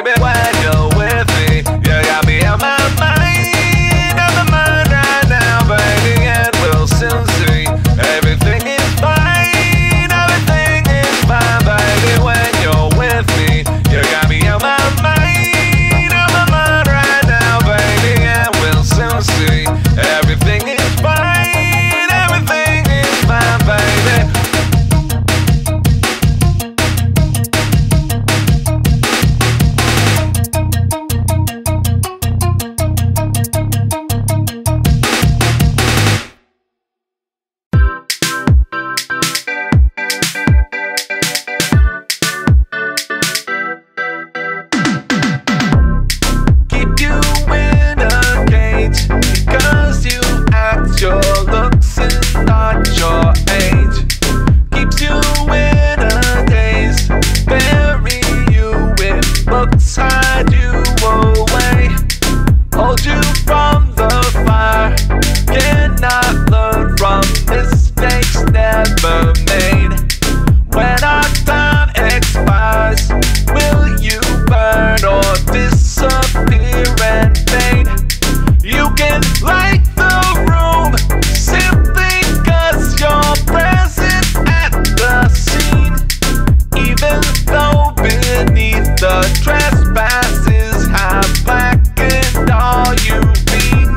baby. When you're with me, you got me on my mind, right now, baby. And we'll soon see everything is fine, everything is fine, baby. When you're with me, you got me on my mind, right now, baby. And we'll soon see everything is fine, everything is fine, baby. Your looks and not your age keeps you in a daze. Bury you in books, hide you away, hold you from the fire. Cannot learn from mistakes never made. When our time expires, will you burn or disappear and fade? You can light the room simply 'cause you're present at the scene, even though beneath the trespasses have blackened all you've been.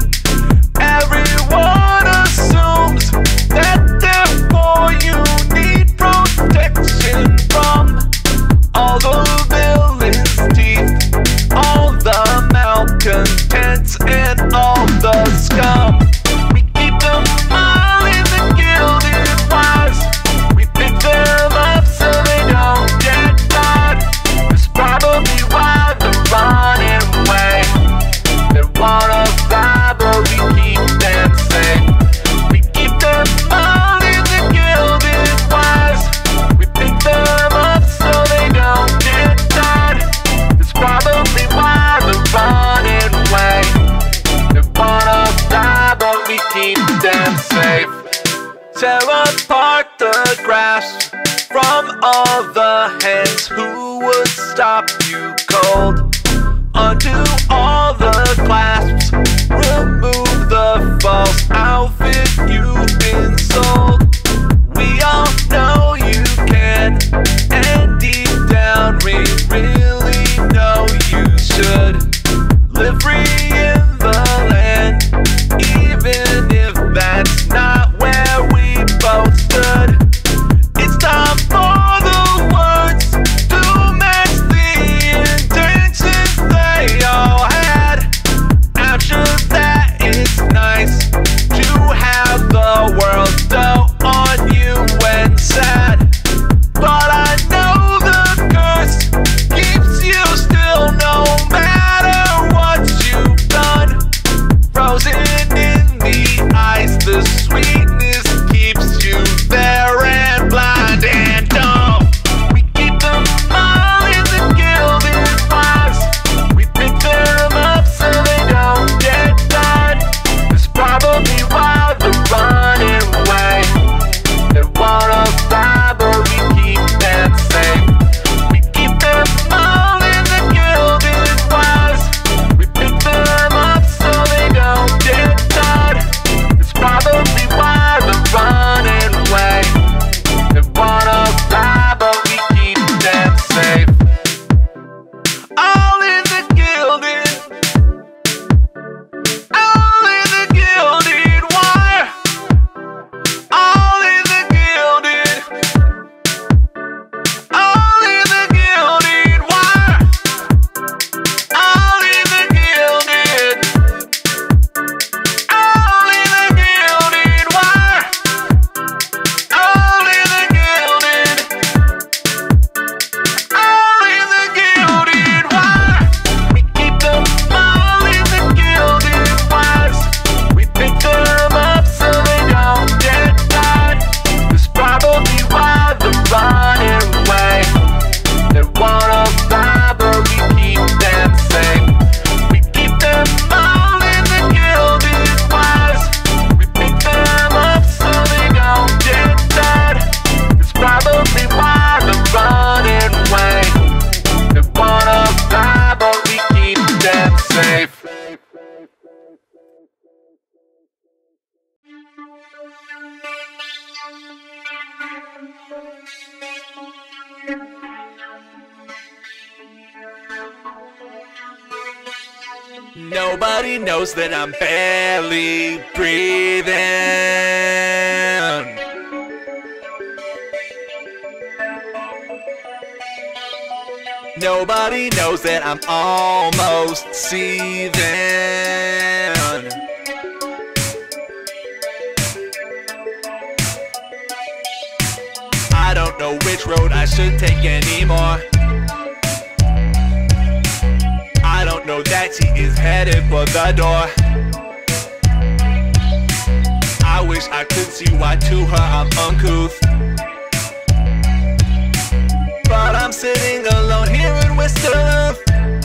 Everyone assumes that therefore you need protection from all the villain's teeth, all the malcontents and all the scum. We keep them all in the gilded wires. We pick them up so they don't get caught. That's probably why they're running away. They wanna fly, but we keep them safe. We keep them all in the gilded wires. We pick them up so they don't get caught. That's probably why they're running away. They wanna fly, but we keep them safe. Tear apart the grasp from all the hands who would stop you cold. Undo all the clasps, remove the false outfit you've been sold. We all know you can, and deep down we really know you should live free in the land, even if that's not where we both stood. It's time for the words to match the Nobody knows that I'm barely breathing. Nobody knows that I'm almost seething. I don't know which road I should take anymore. I don't know that she is headed for the door. I wish I could see why to her I'm uncouth, but I'm sitting alone here in Westerluft.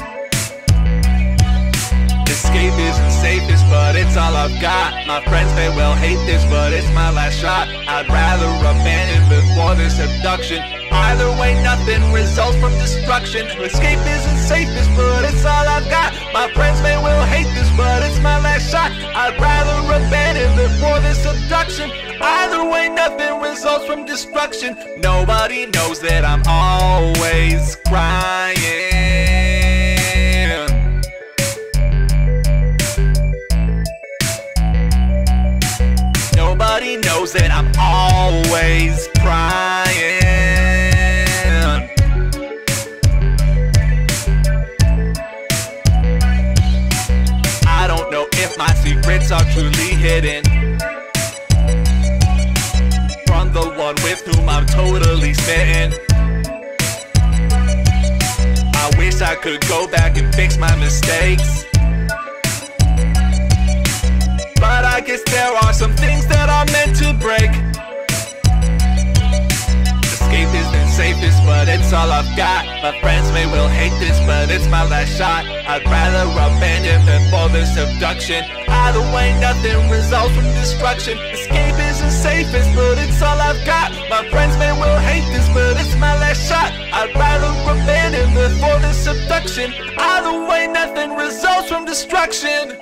Escape isn't safest, but it's all I've got. My friends may well hate this, but it's my last shot. I'd rather abandon before this abduction. Either way, nothing results from destruction. Escape isn't safest, but it's all I've got. My friends may well hate this, but it's my last shot. I'd rather abandon before this abduction. Either way, nothing results from destruction. Nobody knows that I'm always crying. Nobody knows that I'm always crying. I don't know if my secrets are truly hidden from the one with whom I'm totally smitten. I wish I could go back and fix my mistakes, but I guess there are some things that are meant to break. Escape isn't safest, but it's all I've got. My friends may well hate this, but it's my last shot. I'd rather abandon before this abduction. Either way, nothing results from destruction. Escape isn't safest, but it's all I've got. My friends may well hate this, but it's my last shot. I'd rather abandon before this abduction. Either way, nothing results from destruction.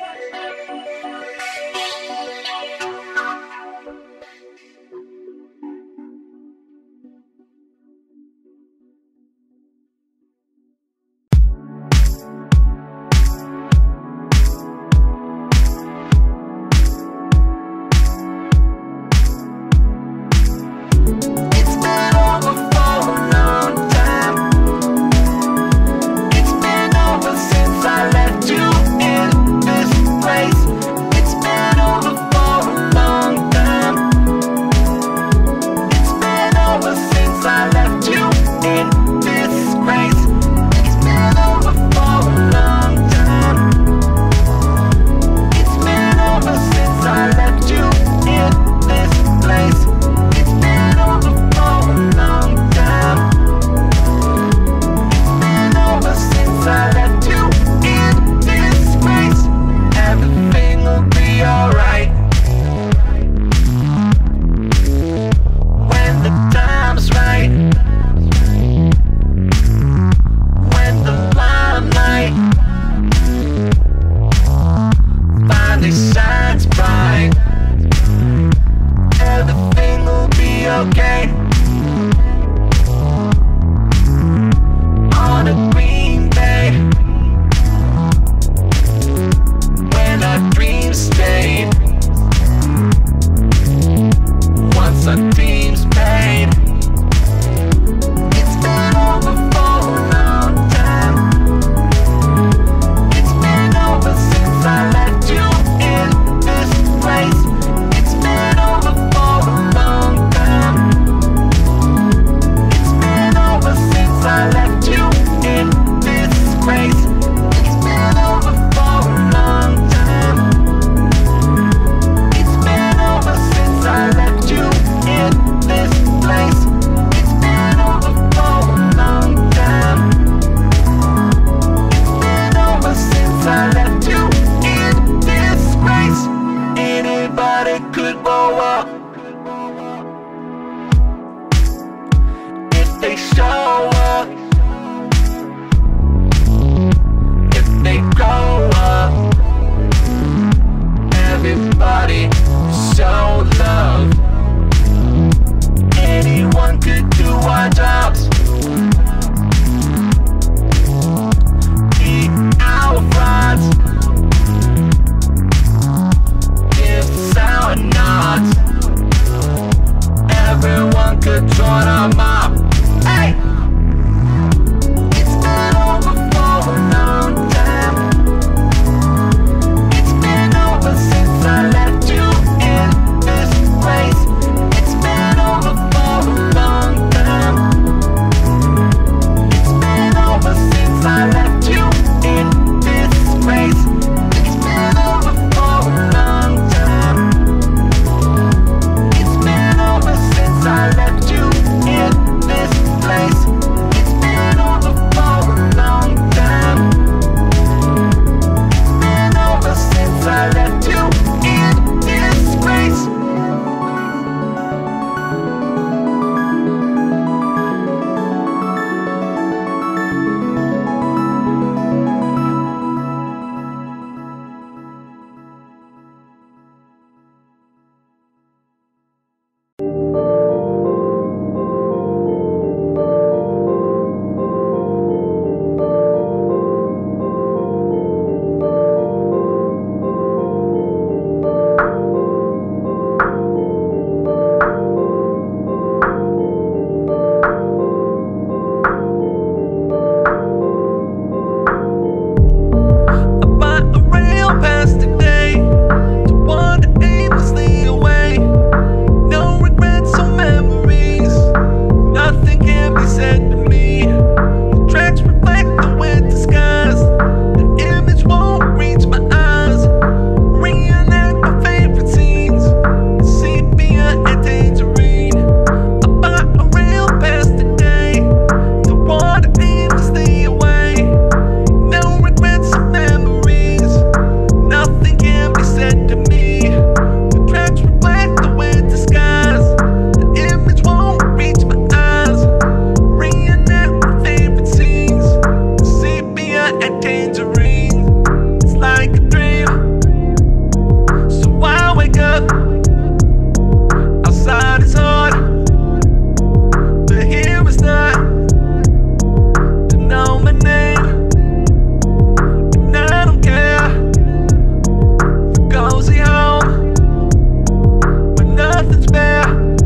It's been over since I left you in this yesterday, to wander aimlessly away. No regrets or memories, nothing can be said to me. The tracks reflect the winter skies, the image won't reach my eyes. Reenact my favorite scenes, sepia and tangerine. I bought a rail pass today, to wander aimlessly away. No regrets or memories, nothing can be said to me. The tracks reflect the winter skies, the image won't reach my eyes. Reenact my favorite scenes, sepia and tangerine. It's like a dream, so I wake up. Outside is hard, but here is not. To know my name, and I don't care. Cozy home, but nothing's bare.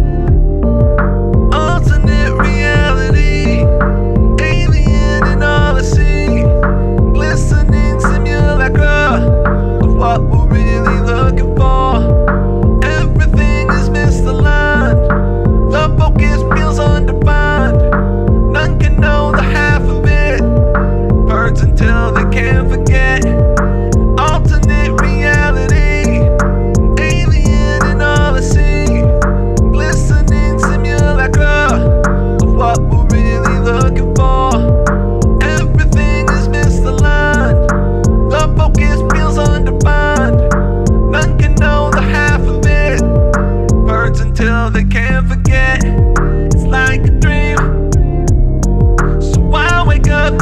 Alternate reality, alien in all I see. Glistening simulacra of what we're really looking for. Everything is misaligned, the focus feels undefined. None can know the half of it, birds until they can't forget. Alternate reality, alien in all I see. Glistening simulacra of what we're really looking for. Everything is misaligned, the focus feels undefined. None can know the half of it, birds until they can't forget. It's like a dream, so I wake up.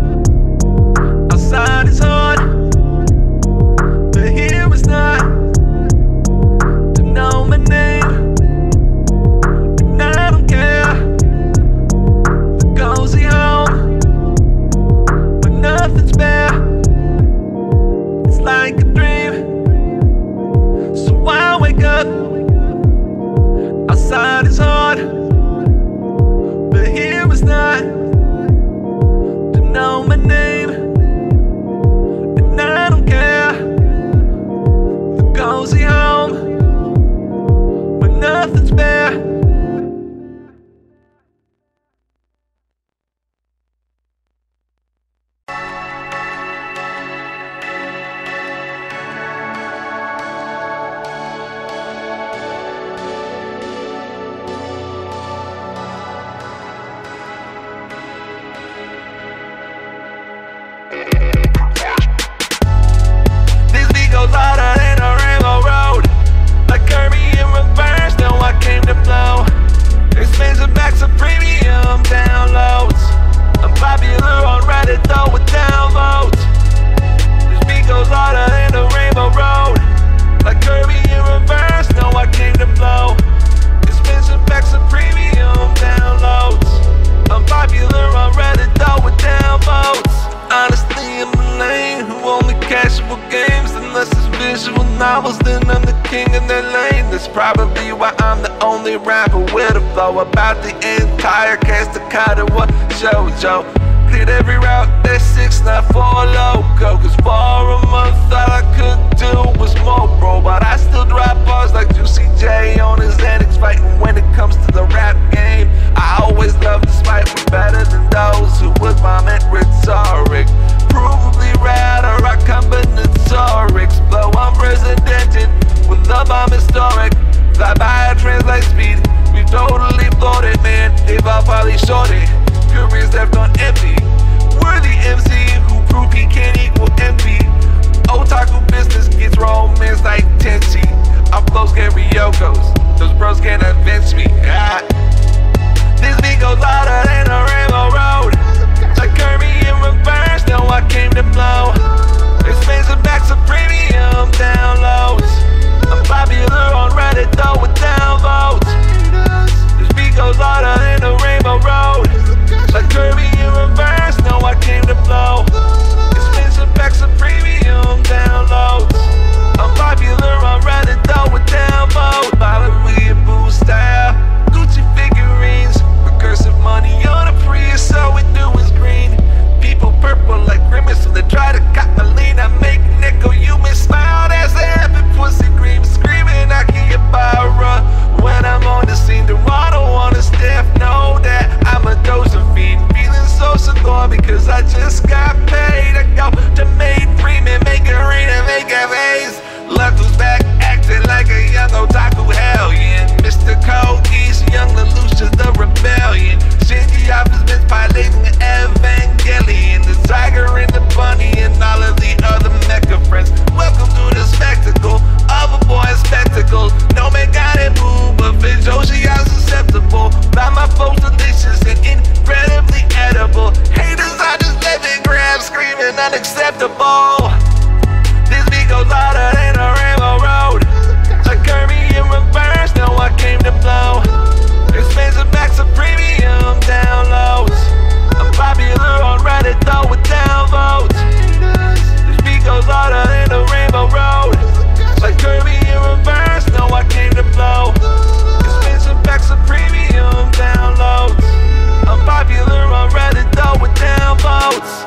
Outside is hard, but here is not. To know my name, and I don't care. The cozy home, but nothing's bare. It's like a dream, so I wake up. Outside is hard, but here is not. To know my name, and I don't care. The cozy home, but nothing's bare. This beat goes louder than a rainbow road, like Kirby in reverse. Now I came to blow. Expensive backs of premium downloads. I'm popular on Reddit though with downvotes. This beat goes louder than a rainbow road, like Kirby in reverse. Now I came to blow. Expensive backs of premium downloads. I'm popular on Reddit though with downvotes. Honestly, I'm a lane who only casual games. Unless it's visual novels, then I'm the king of that lane. That's probably why I'm the only rapper with a flow about the entire cast of kind of what shoujo. Cleared every route, that's 694 loco. Cause for a month all I could do was more, bro. But I still drop bars like Juicy J on his Xanax fighting when it comes to the rap game. I always love to spite, we're better than those who would vomit rhetoric. Provably rather I combinatorics. Blow unprecedented with the bomb historic. Fly by a translate speed, we totally floated, man. They've all probably shorted, careers left on empty. Worthy MC who prove he can't equal MP. Otaku business gets romance like Tenchi. Our flows get Ryokos, those bros can't avenge me. This beat goes louder than a rainbow road, like Kirby in reverse. Now I came to blow. Expensive backs of premium downloads. I'm popular on Reddit though with downvotes. This beat goes louder than a rainbow road, like Kirby in reverse. Now I came to blow. Expensive packs of premium downloads. I'm popular on Reddit though with downvotes. Follow me in boo style, Gucci figurines, recursive money on a Prius. All we do is green. People purple like grimace when they try to Johnny and all of the other mecha friends. Welcome to the spectacle of a boy in spectacles. No man got it moved, but Vince Joshi are susceptible. By my folks delicious and incredibly edible. Haters are just living grab, screaming unacceptable. This beat goes louder than a rainbow road. Like Kirby in reverse, now I came to blow. Expensive backs of premium downloads. I'm popular on Reddit though with downvotes. This beat goes louder than a rainbow road. Like Kirby in reverse, now I came to blow. Expensive backs of premium downloads. I'm popular on Reddit though with downvotes.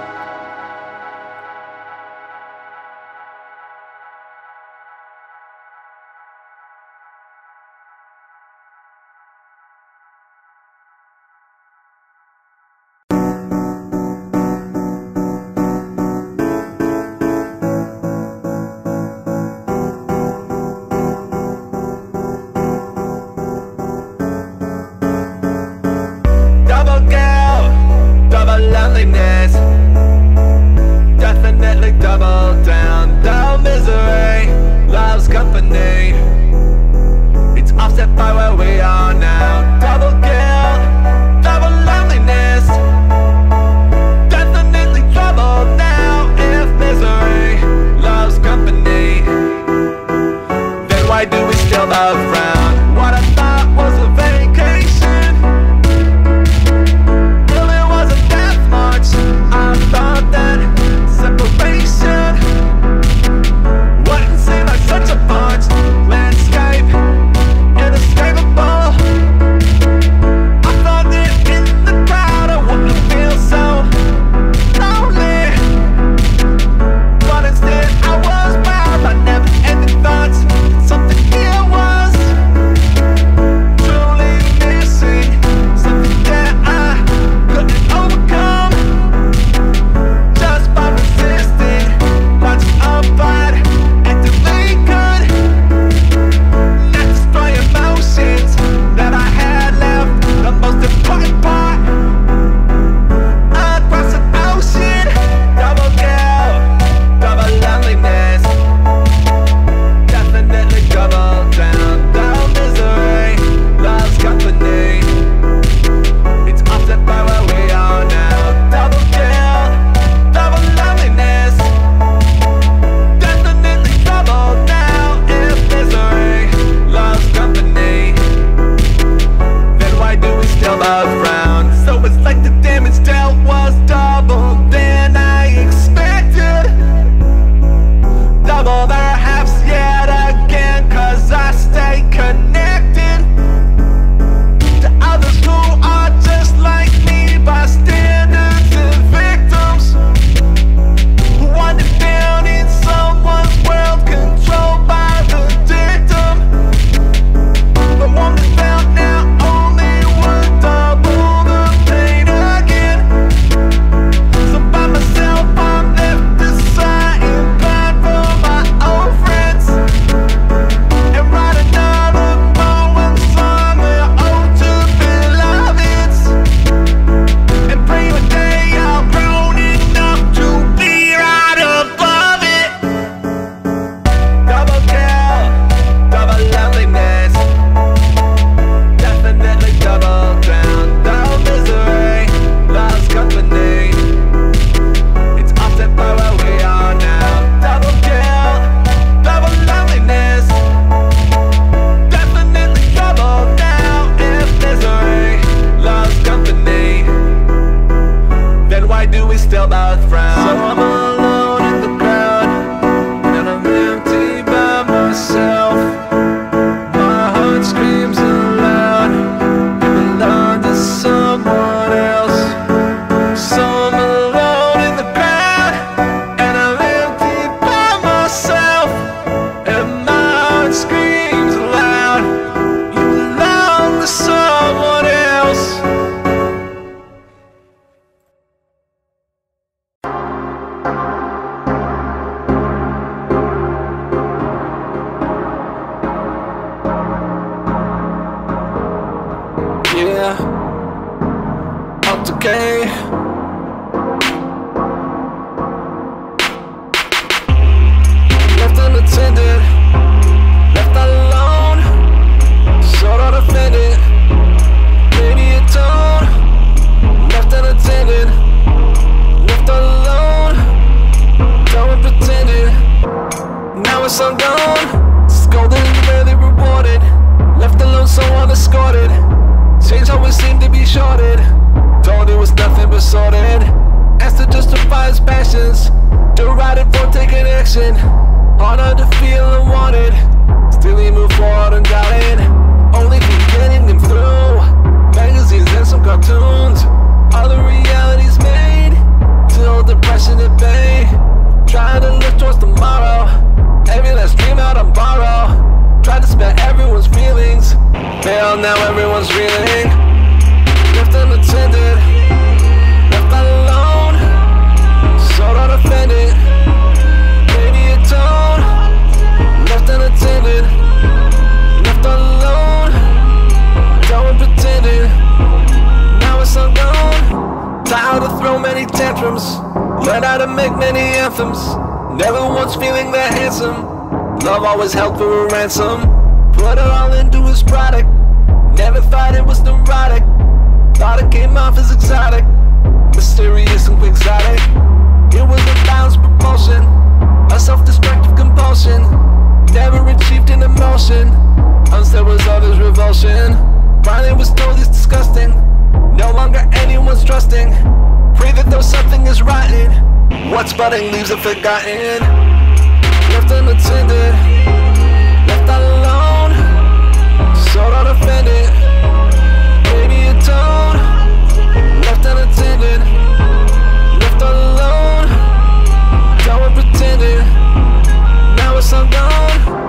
Definitely double down, double misery, love's company. It's offset by where we are now. Double guilt, double loneliness. Definitely trouble now. If misery loves company, then why do we still love round? What I thought was a vacation, really wasn't that much. I thought that separation wouldn't seem like such a punch. Landscape inescapable. I thought that in the crowd I wouldn't feel so lonely, but instead I was bound by never-ending thoughts. Something here was truly missing, something that I couldn't overcome just by resisting. Watching a fight actively could not destroy emotions that I had left. The most important part across an ocean. Double guilt, double loneliness. Definitely double down, double misery, love's company. It's offset by where we are now. Double guilt, double loneliness. Definitely trouble now. If misery loves company, then why do we still love round? So it's like the damage dealt was double than I expected. Double perhaps yet again, cause I stay connected to others who are just like me, bystanders and victims who wander down in someone's world controlled by the dictum. But one is found now only would double the pain again. So by myself I'm left deciding bad for my own friends, and write another poem song we're owed to beloveds, and pray one day I'm grown enough to be right above it. Double guilt, double loneliness. Definitely double down, double misery, love's company. It's offset by where we are now. Double guilt, double loneliness. Definitely trouble now. If misery loves company, then why do we still both frown? So I'm alone in the crowd, and I'm empty by myself. My heart screams aloud, you belong to someone else. So I'm alone in the crowd, and I'm empty by myself. And my heart screams aloud, you belong to someone else. Yeah, okay. shorted, told it was nothing but sordid. Asked to justify his passions, derided for taking action. Harder to feel and wanted, still he moved forward and got it. Only thing getting him through, magazines and some cartoons. All the realities made, till depression at bay. Trying to look towards tomorrow, every last dream out on borrow. Tried to spare everyone's feelings, hell now everyone's reeling. Left unattended, left all alone, so don't offend it. Maybe a tone, left unattended, left all alone, don't pretend it. Now it's all gone. Taught how to throw many tantrums, learned how to make many anthems. Never once feeling that handsome, love always held for a ransom. Put it all into his product, never thought it was neurotic. Thought it came off as exotic, mysterious and quixotic. It was a balanced propulsion, a self-destructive compulsion. Never achieved an emotion, unless there was others' revulsion. Finally was told it's disgusting, no longer anyone's trusting. Pray that though something is rotten, what's budding leaves are forgotten. Left unattended, left all alone, so don't offend it. Maybe a tone, left unattended, left all alone, don't pretend it. Now it's all gone.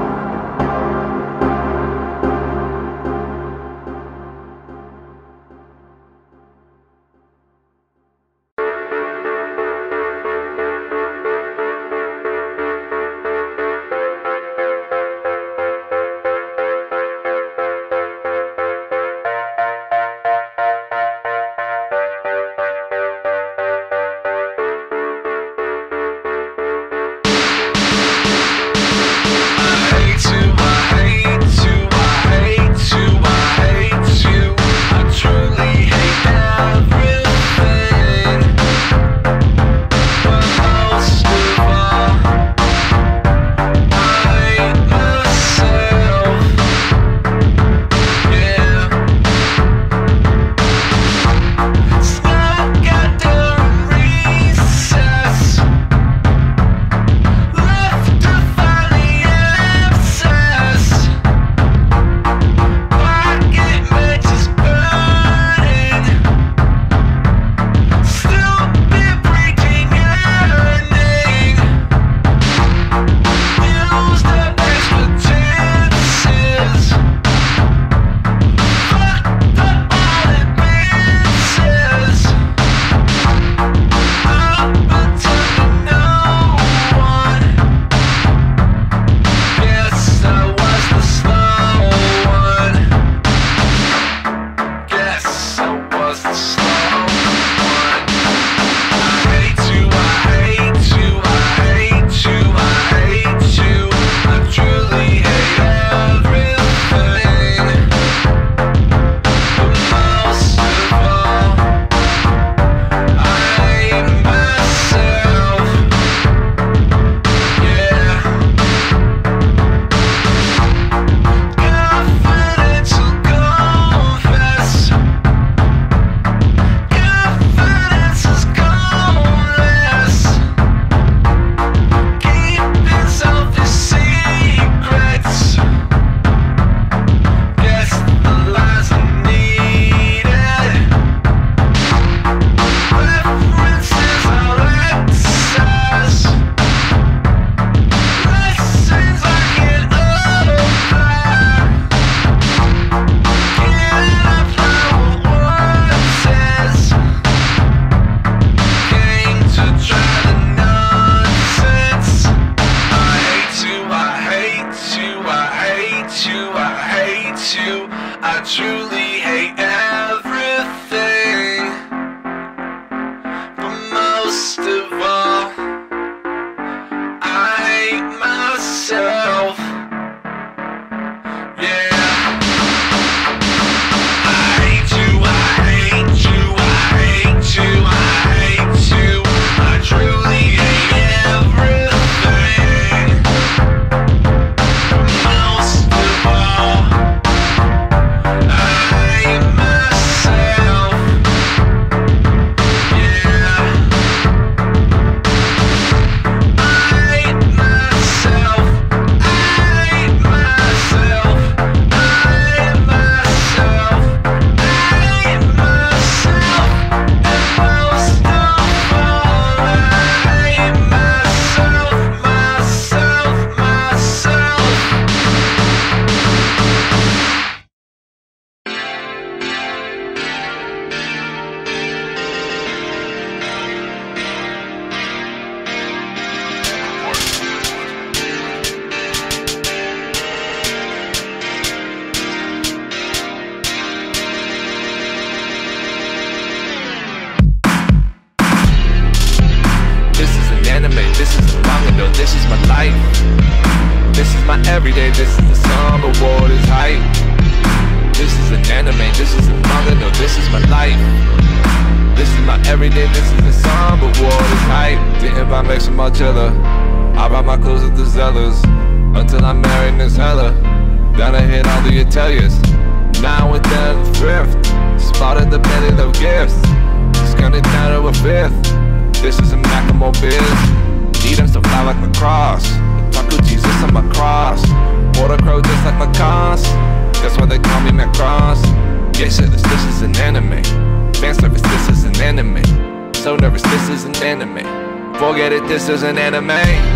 this is a manga, no, this is my life. This is my everyday, this is the somber world is hype. This is an anime, this is a manga, no, this is my life. This is my everyday, this is the somber world is hype. Didn't buy Max from Margiela, I brought my clothes at the Zellers. Until I married Miss Hella, then I hit all the Italians. Now with them thrift, spotted the minute of gifts. Discounted down to a fifth. This is a Macklemore biz. Eat them so fly like my cross. Taco Jesus on my cross. Water crow just like my cars. That's why they call me Macross. Yeah, shit, this is an anime. Fan service, this is an anime. So nervous, this is an anime. Forget it, this is an anime.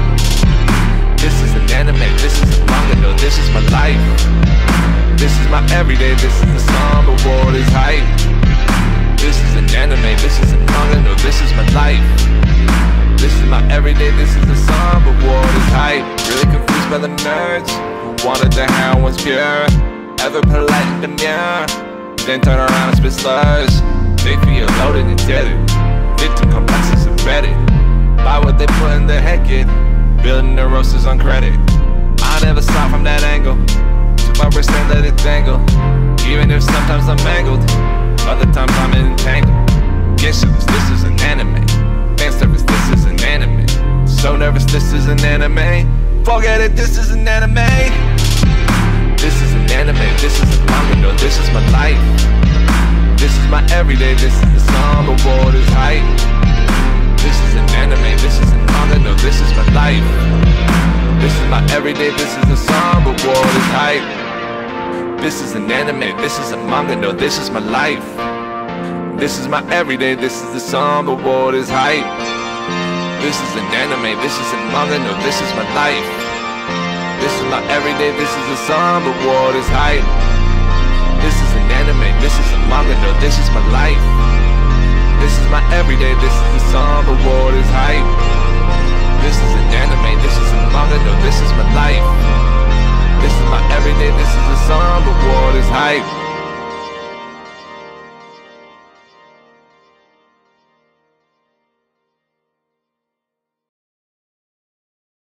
This is an anime, this is a manga, no, this is my life. This is my everyday, this is the somber world is hype. This is an anime, this is a manga, no, this is my life. This is my everyday, this is the somber world is hype. Really confused by the nerds who wanted the heroin's pure. Ever polite and demure, then turn around and spit slurs. They feel loaded and deaded. Victim complexes embedded by what they put in their head, kid. Building neurosis on credit. I never saw from that angle. Took my wrist and let it dangle. Even if sometimes I'm mangled, other times I'm entangled. Get shows, this is an anime. Fan service, this is an anime. So nervous, this is an anime. Forget it, this is an anime. This is an anime, this is a manga, no, this is my life. This is my everyday, this is the somber world is hype. This is an anime, this is a manga, no, this is my life. This is my everyday, this is the somber world is hype. This is an anime, this is a manga, no, this is my life. This is my everyday, this is the somber world is hype. This is an anime, this is a manga, no, this is my life. This is my everyday, this is the somber world is hype. This is an anime, this is a manga, no, this is my life. This is my everyday, this is the somber world is hype. This is an anime, this is a manga, no, this is my life. This is my everyday, this is the somber world is hype.